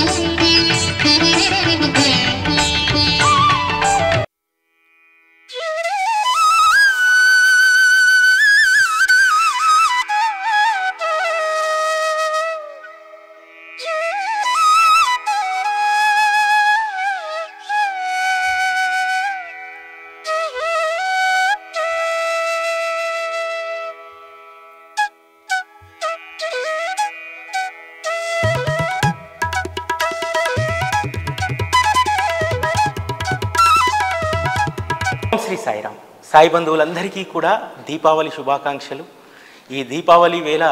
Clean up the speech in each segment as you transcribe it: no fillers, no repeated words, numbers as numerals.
శ్రీ సాయిరామ్. సాయి బంధువులందరికీ కూడా దీపావళి శుభాకాంక్షలు. ఈ దీపావళి వేళ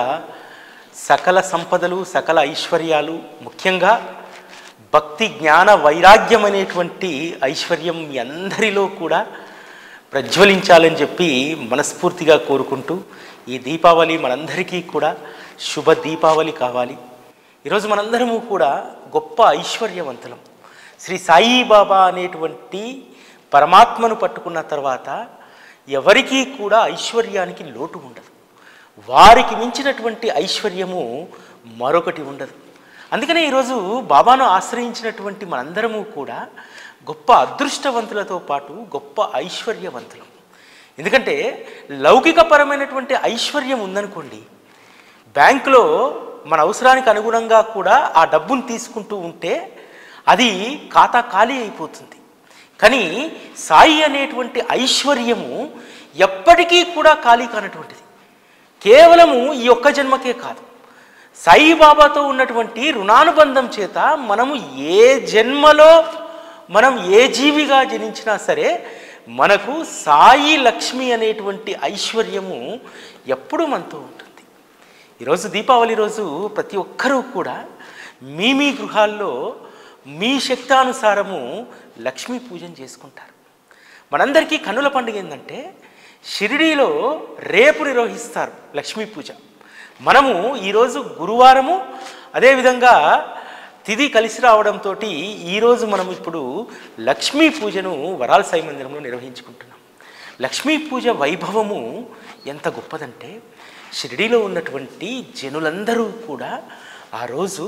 సకల సంపదలు, సకల ఐశ్వర్యాలు, ముఖ్యంగా భక్తి జ్ఞాన వైరాగ్యం అనేటువంటి ఐశ్వర్యం మీ అందరిలో కూడా ప్రజ్వలించాలని చెప్పి మనస్ఫూర్తిగా కోరుకుంటూ, ఈ దీపావళి మనందరికీ కూడా శుభ దీపావళి కావాలి. ఈరోజు మనందరము కూడా గొప్ప ఐశ్వర్యవంతులం. శ్రీ సాయిబాబా అనేటువంటి పరమాత్మను పట్టుకున్న తర్వాత ఎవరికీ కూడా ఐశ్వర్యానికి లోటు ఉండదు. వారికి మించినటువంటి ఐశ్వర్యము మరొకటి ఉండదు. అందుకనే ఈరోజు బాబాను ఆశ్రయించినటువంటి మనందరము కూడా గొప్ప అదృష్టవంతులతో పాటు గొప్ప ఐశ్వర్యవంతులం. ఎందుకంటే లౌకికపరమైనటువంటి ఐశ్వర్యం ఉందనుకోండి, బ్యాంకులో మన అవసరానికి అనుగుణంగా కూడా ఆ డబ్బును తీసుకుంటూ ఉంటే అది ఖాతా ఖాళీ అయిపోతుంది. కానీ సాయి అనేటువంటి ఐశ్వర్యము ఎప్పటికీ కూడా ఖాళీ కానటువంటిది. కేవలము ఈ ఒక్క జన్మకే కాదు, సాయిబాబాతో ఉన్నటువంటి రుణానుబంధం చేత మనము ఏ జన్మలో మనం ఏ జీవిగా జనించినా సరే మనకు సాయి లక్ష్మి అనేటువంటి ఐశ్వర్యము ఎప్పుడూ మనతో ఉంటుంది. ఈరోజు దీపావళి రోజు ప్రతి ఒక్కరూ కూడా మీ గృహాల్లో మీ శక్తానుసారము లక్ష్మీ పూజను చేసుకుంటారు. మనందరికీ కన్నుల పండుగ ఏంటంటే షిరిడీలో రేపు నిర్వహిస్తారు లక్ష్మీ పూజ. మనము ఈరోజు గురువారము, అదేవిధంగా తిథి కలిసి రావడంతో ఈరోజు మనం ఇప్పుడు లక్ష్మీ పూజను వరాల సాయి మందిరంలో నిర్వహించుకుంటున్నాం. లక్ష్మీ పూజ వైభవము ఎంత గొప్పదంటే షిరిడీలో ఉన్నటువంటి జనులందరూ కూడా ఆ రోజు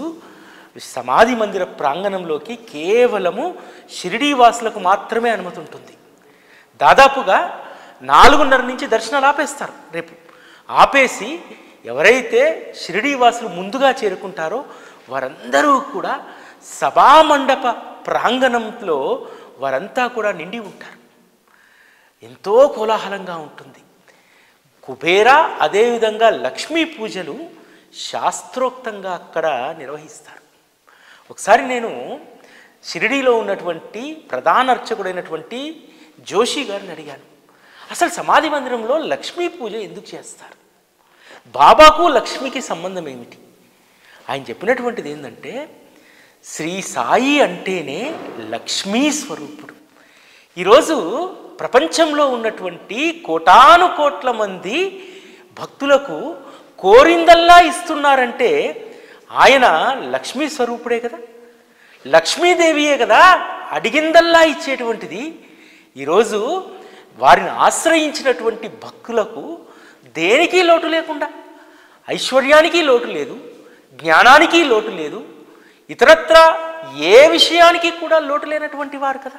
సమాధి మందిర ప్రాంగణంలోకి కేవలము షిరిడీ వాసులకు మాత్రమే అనుమతి ఉంటుంది. దాదాపుగా 4:30 నుంచి దర్శనాలు ఆపేస్తారు. రేపు ఆపేసి ఎవరైతే షిరిడీ వాసులు ముందుగా చేరుకుంటారో వారందరూ కూడా సభామండప ప్రాంగణంలో వారంతా కూడా నిండి ఉంటారు. ఎంతో కోలాహలంగా ఉంటుంది. కుబేర అదేవిధంగా లక్ష్మీ పూజలు శాస్త్రోక్తంగా అక్కడ నిర్వహిస్తారు. ఒకసారి నేను షిరిడీలో ఉన్నటువంటి ప్రధాన అర్చకుడైనటువంటి జోషి గారిని అడిగాను, అసలు సమాధి మందిరంలో లక్ష్మీ పూజ ఎందుకు చేస్తారు? బాబాకు లక్ష్మికి సంబంధం ఏమిటి? ఆయన చెప్పినటువంటిది ఏంటంటే శ్రీ సాయి అంటేనే లక్ష్మీ స్వరూపుడు. ఈరోజు ప్రపంచంలో ఉన్నటువంటి కోటాను కోట్ల మంది భక్తులకు కోరిందల్లా ఇస్తున్నారంటే ఆయన లక్ష్మీ స్వరూపుడే కదా, లక్ష్మీదేవియే కదా అడిగిందల్లా ఇచ్చేటువంటిది. ఈరోజు వారిని ఆశ్రయించినటువంటి భక్తులకు దేనికి లోటు లేకుండా, ఐశ్వర్యానికి లోటు లేదు, జ్ఞానానికి లోటు లేదు, ఇతరత్ర ఏ విషయానికి కూడా లోటు లేనటువంటి వారు కదా.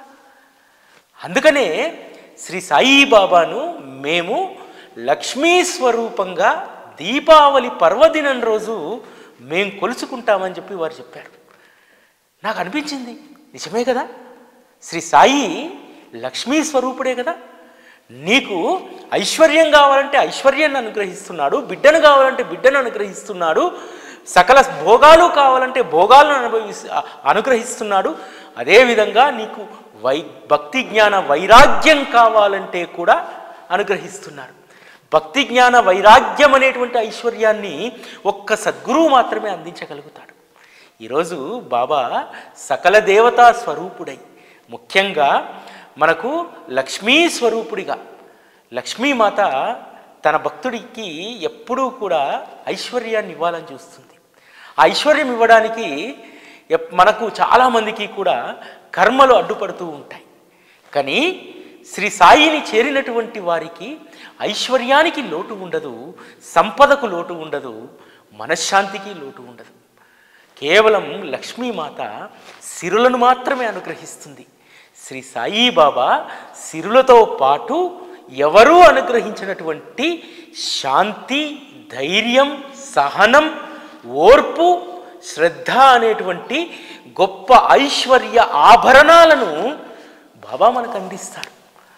అందుకనే శ్రీ సాయిబాబాను మేము లక్ష్మీ స్వరూపంగా దీపావళి పర్వదినం రోజు మేము కొలుచుకుంటామని చెప్పి వారు చెప్పారు. నాకు అనిపించింది నిజమే కదా, శ్రీ సాయి లక్ష్మీ స్వరూపుడే కదా. నీకు ఐశ్వర్యం కావాలంటే ఐశ్వర్యాన్ని అనుగ్రహిస్తున్నాడు, బిడ్డను కావాలంటే బిడ్డను అనుగ్రహిస్తున్నాడు, సకల భోగాలు కావాలంటే భోగాలను అనుగ్రహిస్తున్నాడు. అదేవిధంగా నీకు భక్తి జ్ఞాన వైరాగ్యం కావాలంటే కూడా అనుగ్రహిస్తున్నాడు. భక్తి జ్ఞాన వైరాగ్యం అనేటువంటి ఐశ్వర్యాన్ని ఒక్క సద్గురువు మాత్రమే అందించగలుగుతాడు. ఈరోజు బాబా సకల దేవతా స్వరూపుడై ముఖ్యంగా మనకు లక్ష్మీ స్వరూపుడిగా, లక్ష్మీమాత తన భక్తుడికి ఎప్పుడూ కూడా ఐశ్వర్యాన్ని ఇవ్వాలని చూస్తుంది. ఆ ఐశ్వర్యం ఇవ్వడానికి మనకు చాలామందికి కూడా కర్మలు అడ్డుపడుతూ ఉంటాయి. కానీ శ్రీ సాయిని చేరినటువంటి వారికి ఐశ్వర్యానికి లోటు ఉండదు, సంపదకు లోటు ఉండదు, మనశ్శాంతికి లోటు ఉండదు. కేవలం లక్ష్మీమాత సిరులను మాత్రమే అనుగ్రహిస్తుంది. శ్రీ సాయిబాబా సిరులతో పాటు ఎవరూ అనుగ్రహించినటువంటి శాంతి, ధైర్యం, సహనం, ఓర్పు, శ్రద్ధ అనేటువంటి గొప్ప ఐశ్వర్య ఆభరణాలను బాబా మనకు అందిస్తారు.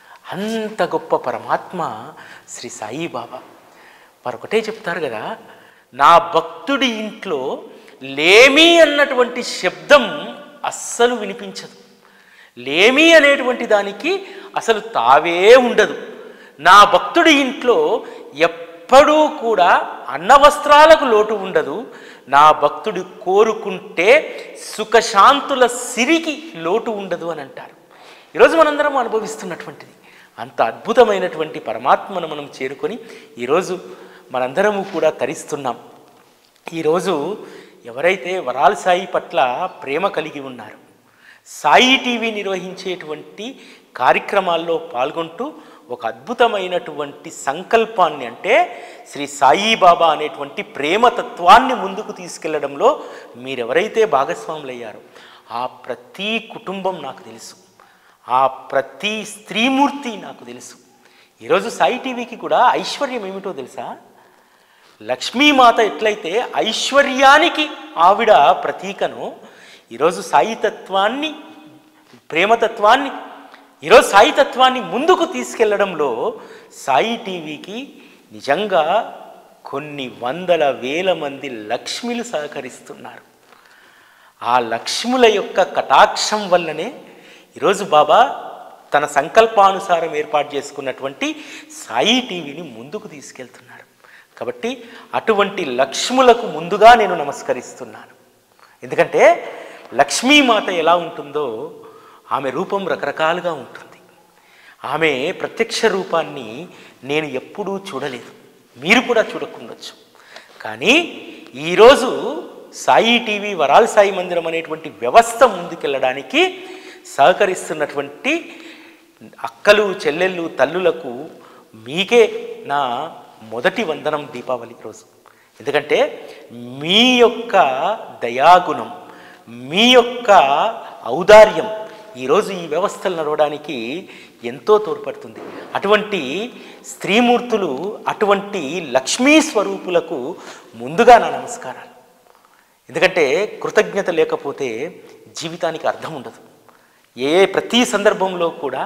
అంత గొప్ప పరమాత్మ శ్రీ సాయిబాబా. మరొకటే చెప్తారు కదా, నా భక్తుడి ఇంట్లో లేమి అన్నటువంటి శబ్దం అస్సలు వినిపించదు. లేమి అనేటువంటి దానికి అసలు తావే ఉండదు. నా భక్తుడి ఇంట్లో ఎప్పుడూ కూడా అన్నవస్త్రాలకు లోటు ఉండదు. నా భక్తుడు కోరుకుంటే సుఖశాంతుల సిరికి లోటు ఉండదు అని అంటారు. ఈరోజు మనందరం అనుభవిస్తున్నటువంటిది. అంత అద్భుతమైనటువంటి పరమాత్మను మనం చేరుకొని ఈరోజు మనందరము కూడా తరిస్తున్నాం. ఈరోజు ఎవరైతే వరాల సాయి పట్ల ప్రేమ కలిగి ఉన్నారు, సాయి టీవీ నిర్వహించేటువంటి కార్యక్రమాల్లో పాల్గొంటూ ఒక అద్భుతమైనటువంటి సంకల్పాన్ని, అంటే శ్రీ సాయిబాబా అనేటువంటి ప్రేమతత్వాన్ని ముందుకు తీసుకెళ్లడంలో మీరెవరైతే భాగస్వాములయ్యారో ఆ ప్రతి కుటుంబం నాకు తెలుసు, ఆ ప్రతి స్త్రీమూర్తి నాకు తెలుసు. ఈరోజు సాయి టీవీకి కూడా ఐశ్వర్యం ఏమిటో తెలుసా? లక్ష్మీమాత ఎట్లయితే ఐశ్వర్యానికి ఆవిడ ప్రతీకను, ఈరోజు సాయితత్వాన్ని, ప్రేమతత్వాన్ని, ఈరోజు సాయితత్వాన్ని ముందుకు తీసుకెళ్లడంలో సాయి టీవీకి నిజంగా కొన్ని వందల వేల మంది లక్ష్మిలు సహకరిస్తున్నారు. ఆ లక్ష్ముల యొక్క కటాక్షం వల్లనే ఈరోజు బాబా తన సంకల్పానుసారం ఏర్పాటు చేసుకున్నటువంటి సాయి టీవీని ముందుకు తీసుకెళ్తున్నారు. కాబట్టి అటువంటి లక్ష్ములకు ముందుగా నేను నమస్కరిస్తున్నాను. ఎందుకంటే లక్ష్మీమాత ఎలా ఉంటుందో ఆమె రూపం రకరకాలుగా ఉంటుంది. ఆమె ప్రత్యక్ష రూపాన్ని నేను ఎప్పుడూ చూడలేదు, మీరు కూడా చూడకుండొచ్చు. కానీ ఈరోజు సాయి టీవీ వరాల సాయి మందిరం అనేటువంటి వ్యవస్థ ముందుకెళ్ళడానికి సహకరిస్తున్నటువంటి అక్కలు, చెల్లెళ్ళు, తల్లులకు మీకే నా మొదటి వందనం దీపావళి రోజు. ఎందుకంటే మీ యొక్క దయాగుణం, మీ యొక్క ఔదార్యం ఈరోజు ఈ వ్యవస్థలు నడవడానికి ఎంతో తోడ్పడుతుంది. అటువంటి స్త్రీమూర్తులు, అటువంటి లక్ష్మీ స్వరూపులకు ముందుగా నా నమస్కారాలు. ఎందుకంటే కృతజ్ఞత లేకపోతే జీవితానికి అర్థం ఉండదు. ప్రతి సందర్భంలో కూడా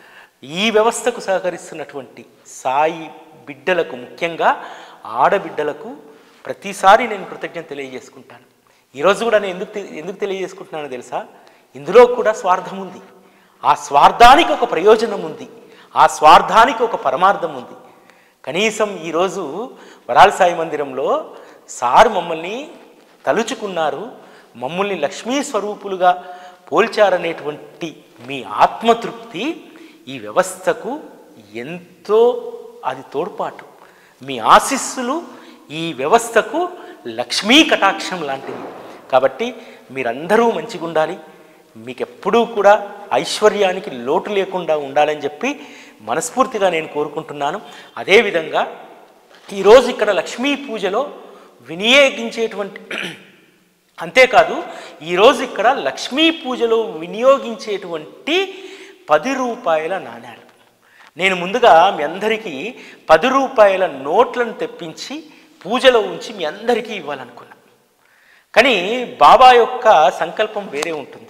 ఈ వ్యవస్థకు సహకరిస్తున్నటువంటి సాయి బిడ్డలకు, ముఖ్యంగా ఆడబిడ్డలకు ప్రతిసారి నేను కృతజ్ఞత తెలియజేసుకుంటాను. ఈరోజు కూడా నేను ఎందుకు తెలియజేసుకుంటున్నానో తెలుసా? ఇందులో కూడా స్వార్థం ఉంది. ఆ స్వార్థానికి ఒక ప్రయోజనం ఉంది, ఆ స్వార్థానికి ఒక పరమార్థం ఉంది. కనీసం ఈరోజు వరాల సాయి మందిరంలో సార్ మమ్మల్ని తలుచుకున్నారు, మమ్మల్ని లక్ష్మీ స్వరూపులుగా పోల్చారనేటువంటి మీ ఆత్మతృప్తి ఈ వ్యవస్థకు ఎంతో అది తోడ్పాటు. మీ ఆశీస్సులు ఈ వ్యవస్థకు లక్ష్మీ కటాక్షం లాంటివి. కాబట్టి మీరందరూ మంచిగా ఉండాలి, మీకెప్పుడూ కూడా ఐశ్వర్యానికి లోటు లేకుండా ఉండాలని చెప్పి మనస్ఫూర్తిగా నేను కోరుకుంటున్నాను. అదేవిధంగా ఈరోజు ఇక్కడ లక్ష్మీ పూజలో వినియోగించేటువంటి, అంతేకాదు ఈరోజు ఇక్కడ లక్ష్మీ పూజలో వినియోగించేటువంటి 10 రూపాయల నాణ్యాలు నేను ముందుగా మీ అందరికీ 10 రూపాయల నోట్లను తెప్పించి పూజలో ఉంచి మీ అందరికీ ఇవ్వాలనుకున్నా. కానీ బాబా యొక్క సంకల్పం వేరే ఉంటుంది.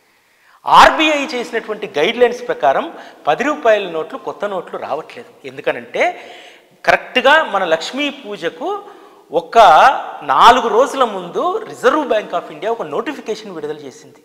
ఆర్బీఐ చేసినటువంటి గైడ్లైన్స్ ప్రకారం 10 రూపాయల నోట్లు, కొత్త నోట్లు రావట్లేదు. ఎందుకనంటే కరెక్ట్గా మన లక్ష్మీ పూజకు ఒక 4 రోజుల ముందు రిజర్వ్ బ్యాంక్ ఆఫ్ ఇండియా ఒక నోటిఫికేషన్ విడుదల చేసింది.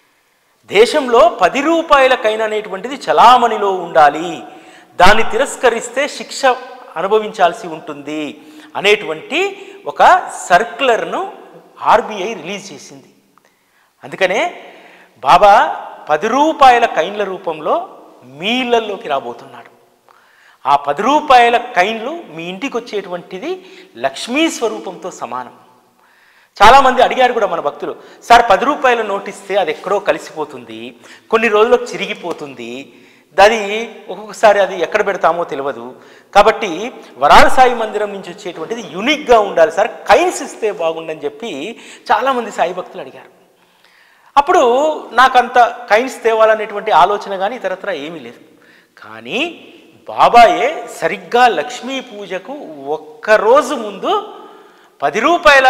దేశంలో 10 రూపాయల కైన్ అనేటువంటిది చలామణిలో ఉండాలి, దాన్ని తిరస్కరిస్తే శిక్ష అనుభవించాల్సి ఉంటుంది అనేటువంటి ఒక సర్క్యులర్ను ఆర్బీఐ రిలీజ్ చేసింది. అందుకనే బాబా 10 రూపాయల కైన్ల రూపంలో మీ ఇళ్లలోకి రాబోతున్నాడు. ఆ 10 రూపాయల కైన్లు మీ ఇంటికి వచ్చేటువంటిది లక్ష్మీ స్వరూపంతో సమానం. చాలామంది అడిగారు కూడా మన భక్తులు, సార్ 10 రూపాయల నోట్ ఇస్తే అది ఎక్కడో కలిసిపోతుంది, కొన్ని రోజులకు చిరిగిపోతుంది, అది ఒక్కొక్కసారి అది ఎక్కడ పెడతామో తెలియదు. కాబట్టి వరాల సాయి మందిరం నుంచి వచ్చేటువంటిది యూనిక్గా ఉండాలి సార్, కైన్స్ ఇస్తే బాగుండని చెప్పి చాలామంది సాయి భక్తులు అడిగారు. అప్పుడు నాకంత కైన్స్ తేవాలనేటువంటి ఆలోచన కానీ ఇతరత్ర ఏమీ లేదు. కానీ బాబాయే సరిగ్గా లక్ష్మీ పూజకు ఒక్కరోజు ముందు 10 రూపాయల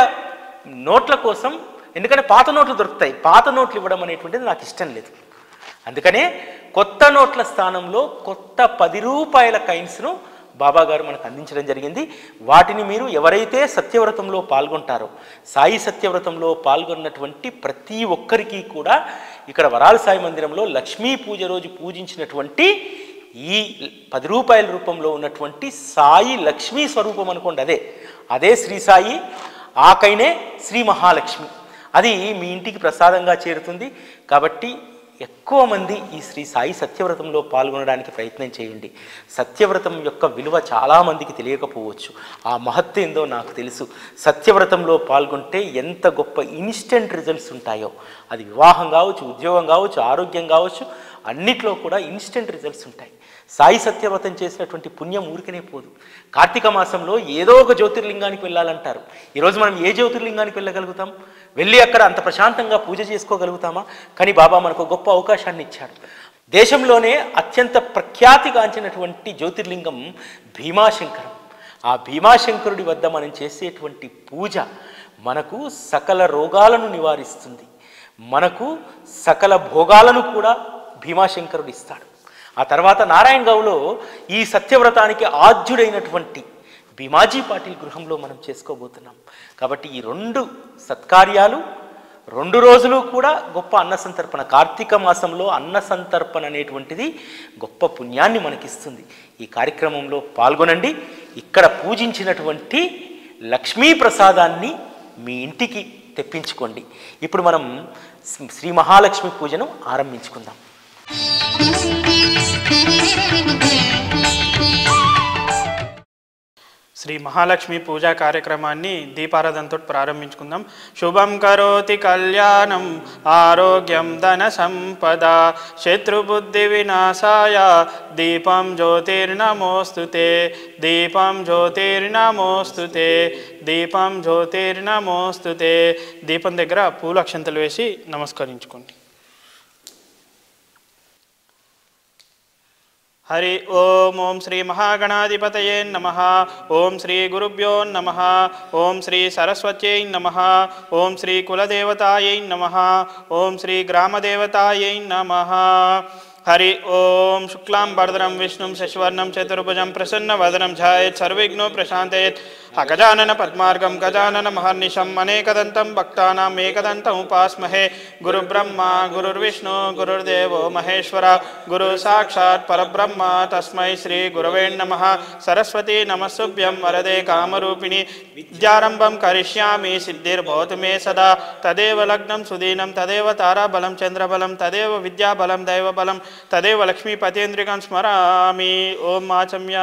నోట్ల కోసం, ఎందుకంటే పాత నోట్లు దొరుకుతాయి, పాత నోట్లు ఇవ్వడం అనేటువంటిది నాకు ఇష్టం లేదు. అందుకనే కొత్త నోట్ల స్థానంలో కొత్త 10 రూపాయల కైన్స్ను బాబా గారు మనకు అందించడం జరిగింది. వాటిని మీరు ఎవరైతే సత్యవ్రతంలో పాల్గొంటారో, సాయి సత్యవ్రతంలో పాల్గొన్నటువంటి ప్రతి ఒక్కరికి కూడా ఇక్కడ వరాల సాయి మందిరంలో లక్ష్మీ పూజ రోజు పూజించినటువంటి ఈ 10 రూపాయల రూపంలో ఉన్నటువంటి సాయి లక్ష్మీ స్వరూపం అనుకోండి, అదే శ్రీ సాయి, ఆకైనే శ్రీ మహాలక్ష్మి, అది మీ ఇంటికి ప్రసాదంగా చేరుతుంది. కాబట్టి ఎక్కువ మంది ఈ శ్రీ సాయి సత్యవ్రతంలో పాల్గొనడానికి ప్రయత్నం చేయండి. సత్యవ్రతం యొక్క విలువ చాలామందికి తెలియకపోవచ్చు, ఆ మహత్తు ఏందో నాకు తెలుసు. సత్యవ్రతంలో పాల్గొంటే ఎంత గొప్ప ఇన్స్టెంట్ రిజల్ట్స్ ఉంటాయో, అది వివాహం కావచ్చు, ఉద్యోగం కావచ్చు, ఆరోగ్యం కావచ్చు, అన్నిట్లో కూడా ఇన్స్టెంట్ రిజల్ట్స్ ఉంటాయి. సాయి సత్యవ్రతం చేసినటువంటి పుణ్యం ఊరికనే పోదు. కార్తీక మాసంలో ఏదో ఒక జ్యోతిర్లింగానికి వెళ్ళాలంటారు. ఈరోజు మనం ఏ జ్యోతిర్లింగానికి వెళ్ళగలుగుతాం? వెళ్ళి అక్కడ అంత ప్రశాంతంగా పూజ చేసుకోగలుగుతామా? కానీ బాబా మనకు గొప్ప అవకాశాన్ని ఇచ్చాడు. దేశంలోనే అత్యంత ప్రఖ్యాతిగాంచినటువంటి జ్యోతిర్లింగం భీమాశంకరం. ఆ భీమాశంకరుడి వద్ద మనం చేసేటువంటి పూజ మనకు సకల రోగాలను నివారిస్తుంది, మనకు సకల భోగాలను కూడా భీమాశంకరుడు ఇస్తాడు. ఆ తర్వాత నారాయణగావ్లో ఈ సత్యవ్రతానికి ఆద్యుడైనటువంటి భీమాజీ పాటిల్ గృహంలో మనం చేసుకోబోతున్నాం. కాబట్టి ఈ 2 సత్కార్యాలు 2 రోజులు కూడా గొప్ప అన్న సంతర్పణ. కార్తీక మాసంలో అన్న సంతర్పణ అనేటువంటిది గొప్ప పుణ్యాన్ని మనకిస్తుంది. ఈ కార్యక్రమంలో పాల్గొనండి. ఇక్కడ పూజించినటువంటి లక్ష్మీ ప్రసాదాన్ని మీ ఇంటికి తెప్పించుకోండి. ఇప్పుడు మనం శ్రీ మహాలక్ష్మి పూజను ఆరంభించుకుందాం. శ్రీ మహాలక్ష్మి పూజా కార్యక్రమాన్ని దీపారాధనతో ప్రారంభించుకుందాం. శుభం కరోతి కళ్యాణం ఆరోగ్యం ధన సంపద శత్రుబుద్ధి వినాశాయ దీపం జ్యోతిర్నమోస్తుతే దీపం జ్యోతిర్నమోస్తుతే దీపం జ్యోతిర్నమోస్తుతే. దీపం దగ్గర పూల అక్షంతలు వేసి నమస్కరించుకోండి. హరి ఓం. ఓం శ్రీ మహాగణాధిపతయే నమః. ఓం శ్రీ గురుభ్యో నమః. ఓం శ్రీ సరస్వత్యై నమః. ఓం శ్రీ కులదేవతాయై నమః. ఓం శ్రీ గ్రామదేవతాయై నమః. హరి ఓం. శుక్లాం వరదరం విష్ణుం శశివర్ణం చతుర్భుజం ప్రసన్నవదనం ధ్యాయేత్ సర్వవిఘ్నో ప్రశాంతయేత్. అగజానన పద్మార్గం గజానన మహర్నిశం అనేకదంతం భక్తానాం ఏకదంతం ఉపాస్మహే. గురుబ్రహ్మ గురుర్విష్ణు గురుర్దేవో మహేశ్వర గురు సాక్షాత్ పరబ్రహ్మ తస్మై శ్రీ గురవే నమః. సరస్వతీ నమస్తుభ్యం వరదే కామరూపిణి విద్యారంభం కరిష్యామి సిద్ధిర్భవతు మే సదా. తదేవ లగ్నం సుదీనం తదేవ తారాబలం చంద్రబలం తదేవ విద్యాబలం దైవబలం తదేవ లక్ష్మీపతేంద్రికం స్మరామి. ఓం ఆచమ్య.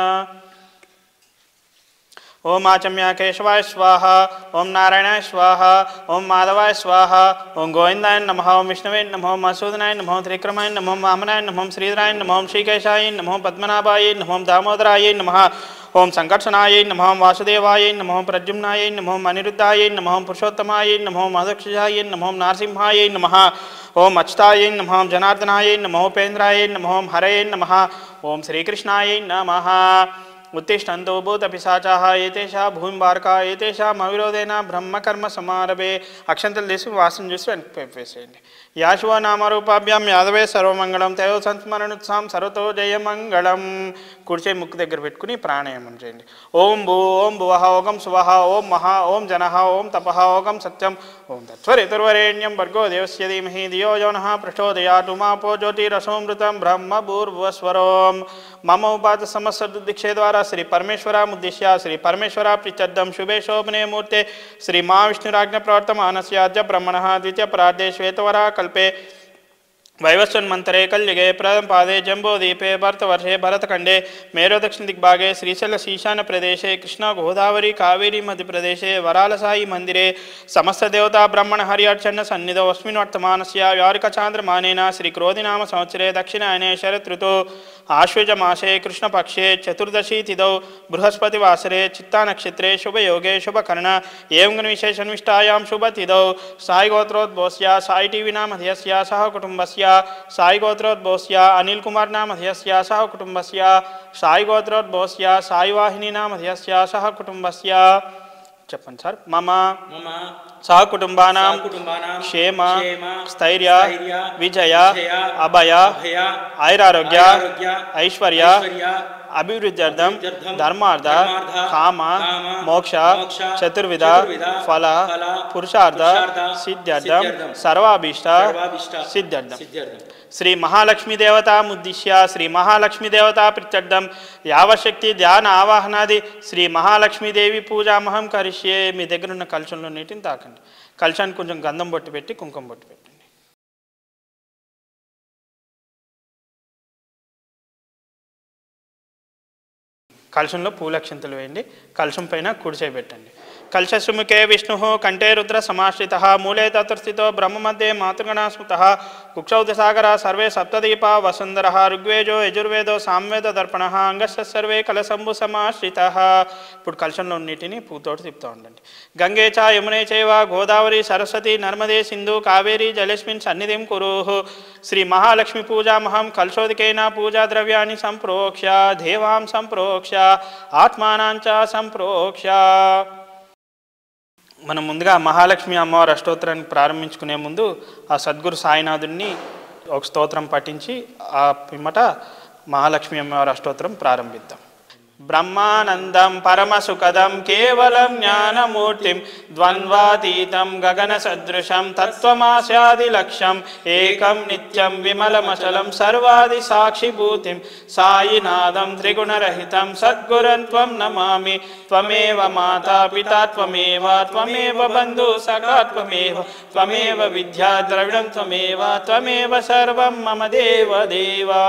ఓం ఆచమ్య కేశవాయ స్వాహ. ఓం నారాయణాయ స్వాహ. ఓం మాధవాయ స్వాహ. ఓం గోవిందాయ నమః. ఓం విష్ణవే నమః. ఓం మసూదనాయ నమః. త్రిక్రమాయ నమః. వామనాయ నమః. శ్రీధరాయ నమః. శ్రీకేశాయ నమః. పద్మనాభాయ నమః. దామోదరాయ నమః. ఓం సంకర్షణాయ నమః. వాసుదేవాయ నమః. ప్రద్యుమ్నాయ నమః. అనిరుద్ధాయ నమః. పురుషోత్తమాయ నమః. మధుక్షాయ నమః. నారసింహాయ నమః. ఓం అచ్యుతాయ నమః. జనార్దనాయ నమః. ఉపేంద్రాయ నమః. హరయే నమః. ఓం శ్రీకృష్ణాయ నమః. उत्तिष्ठन्तो भूतपिशाचाः एतेषा भूमिबारका एतेषाम् अविरोधेन ब्रह्मकर्म समारभे. అక్షంతలు తీసి వాసన చూసి వెనక్కి యాశువ నామరూపాభ్యాం యాదవే సర్వమంగళం తయో సంస్మరణోత్సాహం సర్వతో జయమంగళం. కుడిచే ముక్కు దగ్గర పెట్టుకుని ప్రాణాయామం చేయండి. ఓం భూ ఓం భువః ఓం సువః ఓం మహా ఓం జనః ఓం తపః ఓం సత్యం ఓం తత్సవితుర్వరేణ్యం భర్గో దేవస్య ధీమహి ధియో యో నః ప్రచోదయాత్. ఉమాపో జ్యోతిరసోమృతం బ్రహ్మ భూర్భువస్వరం. మమ ఉపాత సమస్త దీక్షే ద్వారా श्री परमेश्वरामुद्दिश्य श्री परमेश्वरा प्रीत्यर्थं शुभे शोभने मूर्ते श्री महाविष्णुराज्ञा प्रवर्तमानस्य अद्य ब्रह्मणः द्वितीय प्रार्धे श्वेतवरा कल्पे वैवस्वन्मन्तरे कल्युगे प्रथम पादे जम्बोदीपे भरतवर्षे भरतखण्डे मेरो दक्षिणदिग्भागे श्रीशैलशीशानप्रदेशे कृष्णा गोदावरी कावेरी मध्यप्रदेशे वरालसाई मन्दिरे समस्तदेवता ब्रह्मण हरि अर्चन सन्निधौ अस्मिन् वर्तमानस्य व्यावरिकचान्द्रमानेन श्रीक्रोधिनाम संवत्सरे दक्षिणायने शरदृतौ आश्वयुजमासे कृष्णपक्षे चतुर्दशी तिथौ बृहस्पतिवासरे चित्तानक्षत्रे शुभयोगे शुभकर्ण एवं विशेषनिष्ठायां शुभतिथौ साईगोत्रोद्भवस्य साई टीवी नामधेयस्य सह कुटुम्बस्य साईगोत्रोद्भवस्य अनिल कुमार नामधेयस्य सह कुटुम्बस्य साईगोत्रोद्भवस्य साईवाहिनी नामधेयस्य सह कुटुम्बस्य చెప్పండి సార్ మమ సహకుటుంబానాం క్షేమ స్థైర్య విజయ అభయ ఐరారోగ్య ఐశ్వర్య అభివృద్ధ్యర్థం ధర్మార్థ కామ మోక్ష చతుర్విధ ఫల పురుషార్థ సిద్ధ్యర్థం సర్వాభీష్ట సిద్ధ్యర్థం श्री महालक्ष्मी देवता मुद्दिश्य श्री महालक्ष्मी देवता प्रत्यर्थम यावशक्ति ध्यान आवाहनादि श्री महालक्ष्मी देवी पूजा महम करिष्ये మీ దగ్గర ఉన్న కలశంలో నీటిని తాకండి కలశానికి కొంచెం గంధం బొట్టు పెట్టి కుంకుమ బొట్టు పెట్టండి కలశంలో పూలక్షంతలు వేయండి కలశం పైన కుడిచేయి పెట్టండి कलशसुमुखे विष्णुः कंठे रुद्र समाश्रितः मूले तत्रस्थितो ब्रह्ममध्ये मातृगणा स्मृतः कुक्षौ सागरः सर्वे सप्तदीपा वसुन्धरः ऋग्वेदो यजुर्वेदो सामवेद दर्पणः अंगस्य सर्वे कलशंभु समाश्रितः ఇప్పుడు కలశంలో నీటిని పూతోటి తిప్పుతూ ఉండండి గంగే చ యమునే చైవ గోదావరి సరస్వతి నర్మదే సింధు కావేరి జలేస్మిన్ సన్నిధిం కురుః శ్రీ మహాలక్ష్మి పూజామహం కలశోదకేన పూజా ద్రవ్యాన్ని సంప్రోక్ష్య దేవాం సంప్రోక్ష్య ఆత్మానాం చ సంప్రోక్ష్య మనం ముందుగా మహాలక్ష్మి అమ్మవారి అష్టోత్తరాన్ని ప్రారంభించుకునే ముందు ఆ సద్గురు సాయినాథుడిని ఒక స్తోత్రం పఠించి ఆ పిమ్మట మహాలక్ష్మి అమ్మవారి అష్టోత్తరం ప్రారంభిద్దాం ब्रह्मानंदं परमसुखदं केवलं ज्ञानमूर्तिं द्वन्द्वातीतं गगनसदृशं तत्त्वमास्यादिलक्ष्यम् एकं नित्यं विमलमचलं सर्वादिसाक्षिभूतिं साईनाथं त्रिगुणरहितं सद्गुरुं त्वं नमामि त्वमेव माता पिता त्वमेव बन्धु सखा त्वमेव विद्या द्रविणं त्वमेव सर्वं मम देव देवा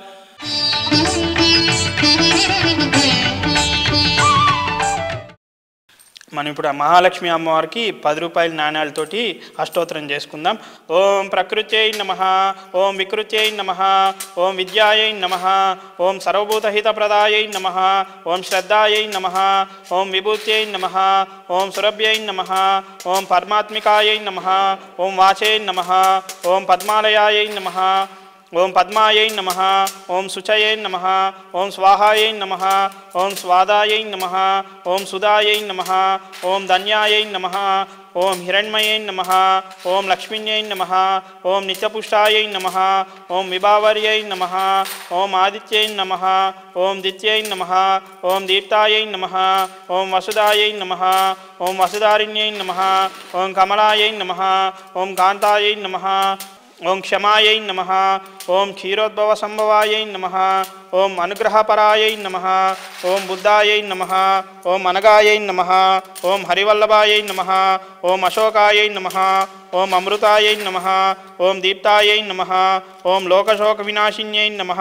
మనం ఇప్పుడు మహాలక్ష్మి అమ్మవారికి 10 రూపాయల నాణ్యాలతోటి అష్టోత్తరం చేసుకుందాం ఓం ప్రకృత్యై నమః ఓం వికృత్యై నమః ఓం విద్యాయై నమః ఓం సర్వభూతహితప్రదాయై నమః ఓం శ్రద్ధాయై నమః ఓం విభూత్యై నమః ఓం సురభ్యై నమః ఓం పరమాత్మికాయై నమః ఓం వాచై నమః ఓం పద్మాలయాయై నమః ओम पद्मायै नमः ओम शुचयै नमः ओम स्वाहायै नमः ओम स्वादायै नमः ओम सुदायै नमः ओम धन्यायै नमः ओम हिरण्मयै नमः ओम लक्ष्मीयै नमः ओम नित्यपुष्टायै नमः ओम विभावर्यै नमः ओम आदित्यै नमः ओम दित्यै नमः ओम दीप्तायै नमः ओम वसुदायै नमः ओम वसुधारिण्यै नमः ओम कमलायै नमः ओम कान्तायै नमः ओम क्षमायै नमः ओम क्षीरोद्भव संभवायै नमः ओम अनुग्रहपरायै नमः ओम बुद्धायै नमः ओम अनगायै नमः ओम हरिवल्लभायै नमः ओम अशोकायै नमः ओम अमृतायै नमः ओम दीप्तायै नमः ओम लोकशोकविनाशिन्यै नमः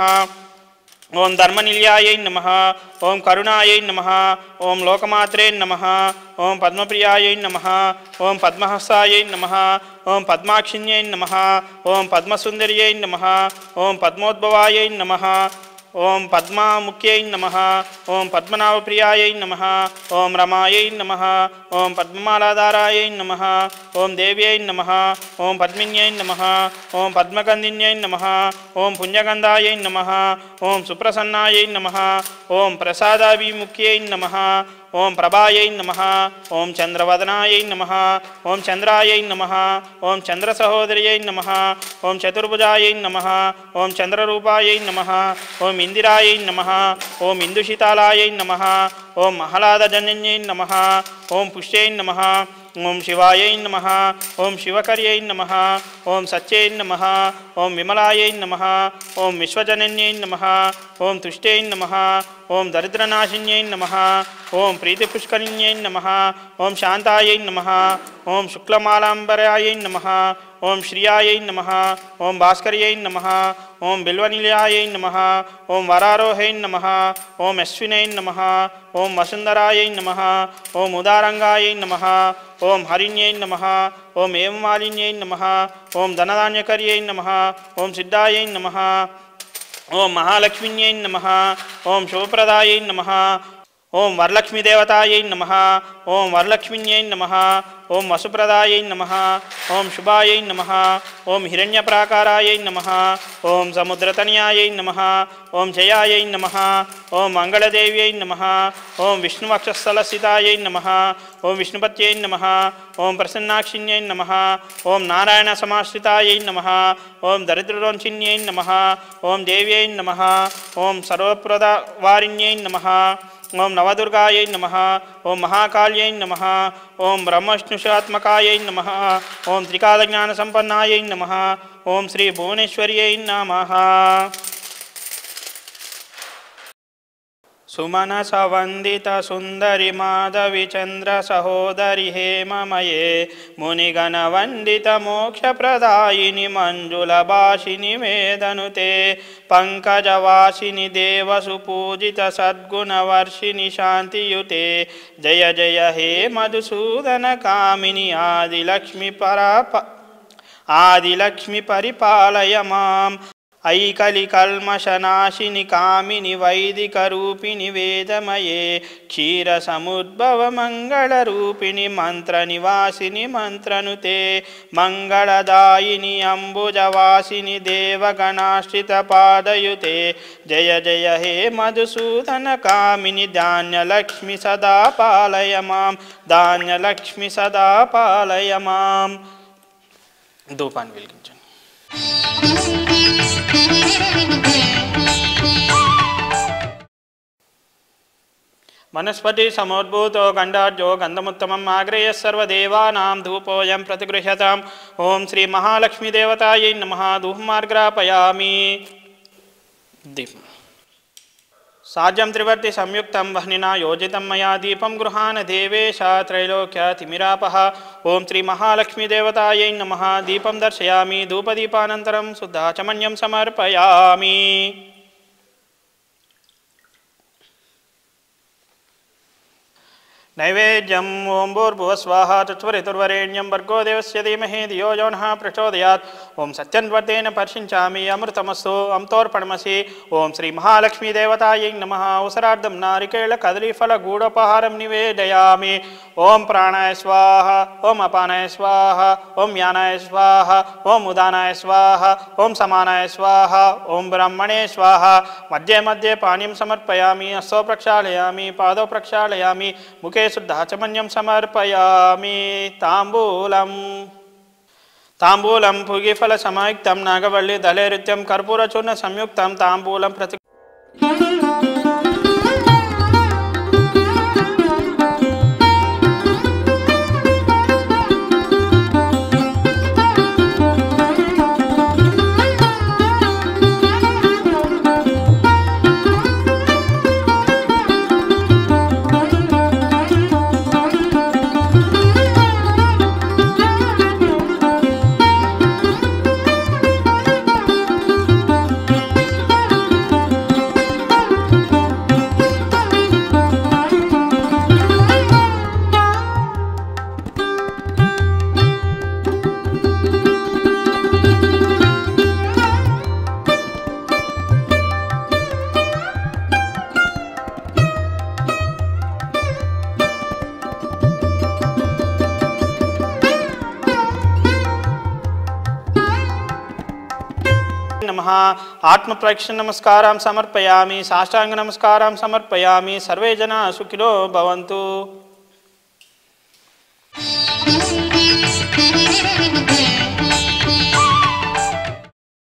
ओम धर्मनिलयायै नमः ओम करुणायै नमः ओम लोकमात्रे नमः ओम पद्मप्रियायै नमः ओम पद्महस्तायै नमः ओम पद्माक्षिण्यै नमः ओम पद्मसुन्दर्यै नमः ओम पद्मोद्भवायै नमः ओम पद्मामुख्यै नमः ओम पद्मनाभप्रियायै नमः ओम रमायै नमः ओम पद्ममालाधारायै नमः ओम देव्यै नमः ओम पद्मिन्यै नमः ओम पद्मगन्धिन्यै नमः ओम पुण्यगन्धायै नमः ओम सुप्रसन्नायै नमः ओम प्रसादाभिमुख्यै नमः ओम प्रभायै नमः ओम चंद्रवदनायै नमः ओम चंद्रायै नमः ओम चंद्रसहोदर्यै नमः ओम चतुर्भुजायै नमः ओम चंद्ररूपायै नमः ओम इंदिरायै नमः ओम इंदुशीतालायै नमः ओम महलादजनन्यै नमः ओम पुष्यै नमः ओम शिवायै नमः ओम शिवकर्यै नमः ओम सच्यै नमः ओम विमलायै नमः ओम विश्वजनन्यै नमः ओम तुष्टै नमः ओम दरिद्रनाशिन्यै नमः ओम प्रीतिपुष्करिण्यै नमः ओम शान्तायै नमः ओम शुक्लमालाम्बरायै नमः ఓం శ్రియాయై నమః ఓం భాస్కర్యై నమః ఓం బిల్వనిలయాయై నమః ఓం వరారోహై నమః ఓం అశ్వినై నమః ఓం వసుంధరాయై నమః ఓం ఉదారంగాయై నమః ఓం హరిణ్యై నమః ఓం ఏమమాలిన్యై నమః ఓం ధనధాన్యకర్యై నమః ఓం సిద్ధాయై నమః ఓం మహాలక్ష్మిన్యై నమః ఓం శుభప్రదాయై నమః ఓం వరలక్ష్మీదేవతాయై నమః ఓం వరలక్ష్మిన్యై నమః ఓం వసుప్రదాయై నమః ఓం శుభాయై నమః ఓం హిరణ్యప్రాకారాయై నమః ఓం సముద్రతనయాయై నమః ఓం జయాయై నమః ఓం మంగళదేవ్యై నమః ఓం విష్ణువక్షస్థలస్థితాయై నమః ఓం విష్ణుపత్యై నమః ఓం ప్రసన్నాక్షిణ్యై నమః ఓం నారాయణ సమాశ్రితాయై నమః ఓం దరిద్రరోంచిన్యై నమః ఓం దేవ్యై నమః ఓం సర్వప్రదవారిణ్యై నమః ఓం నవదుర్గాయై నమః ఓం మహాకాళ్యై నమః ఓం బ్రహ్మవిష్ణుశాత్మకాయై నమః ఓం త్రికాలజ్ఞానసంపన్నాయై నమః ఓం శ్రీ భువనేశ్వర్యై నమః సుమనస వందిత సుందరి మాధవి చంద్ర సహోదరి హేమమయే మునిగణ వందిత మోక్షప్రదాయిని మంజుల భాషిని వేదనుతే పంకజవాసిని దేవసు పూజిత సద్గుణవర్షిణి శాంతియుతే జయ జయ హే మధుసూదన కామిని ఆదిలక్ష్మి పరిపాలయ మాం ఐకలి కల్మషనాశిని కామిని వైదిక రూపిణి వేదమయే క్షీర సముద్భవ మంగళ రూపిణి మంత్ర నివాసిని మంత్రనుతే మంగళదాయిని అంబుజవాసిని దేవగణాశ్రిత పాదయుతే జయ జయ హే మధుసూదన కామిని ధాన్యలక్ష్మి సదా పాలయ మాం ధాన్యలక్ష్మి సదా పాలయ మాం. ధూపాన్ని వెలిగించండి. వనస్పతి సమోద్భూతో గండార్జో గంధముత్తమం ఆగ్రేయ సర్వదేవానాం ధూపోయం ప్రతిగృహ్యతాం. ఓం శ్రీ మహాలక్ష్మీదేవతాయై నమః. ధూపమార్గ్రాపయామి. దీపం సాజ్యం త్రివర్తి సంయుక్తం వహ్నినా యోజితం మయా దీపం గృహాన దేవేశ త్రైలోక్య తిమిరాపః. ఓం శ్రీ మహాలక్ష్మీదేవతాయై నమః. దీపం దర్శయామి. ధూపదీపానంతరం శుద్ధాచమన్యం సమర్పయామి. నైవేద్యం ఓం భూర్భువస్వాహ తత్వరితుర్వరేణ్యం భర్గో దేవస్య ధీమహి ధియో యో నః ప్రచోదయాత్. ఓం సత్యన్వర్తేన పర్షించామి అమృతమస్తు అమృతోర్పణమసి. ఓం శ్రీ మహాలక్ష్మీదేవతాయై నమః. అవసరార్థం నారికేళ కదలీఫల గూఢోపహారం నివేదయామి. ఓం ప్రాణాయ స్వాహ. ఓం అపానాయ స్వాహ. ఓం యానాయ స్వాహ. ఓం ఉదానాయ స్వాహ. ఓం సమానాయ స్వాహ. ఓం బ్రహ్మణే స్వాహ. మధ్య మధ్య పానీయం సమర్పయామి. హస్తో ప్రక్షాళయామి. పాదో ప్రక్షాళయామి. ముఖే శుద్ధాచమన్యం సమర్పయామి. తాంబూలం భుగిఫల సమాయుక్తం నాగవల్లి దళైరుత్యం కర్పూరచూర్ణ సంయుక్తం తాంబూలం ప్రతి नमः. आत्मप्रक्षण नमस्कारां समर्पयामि. साष्टांग नमस्कारां समर्पयामि. सर्वे जना सुखिनो भवन्तु.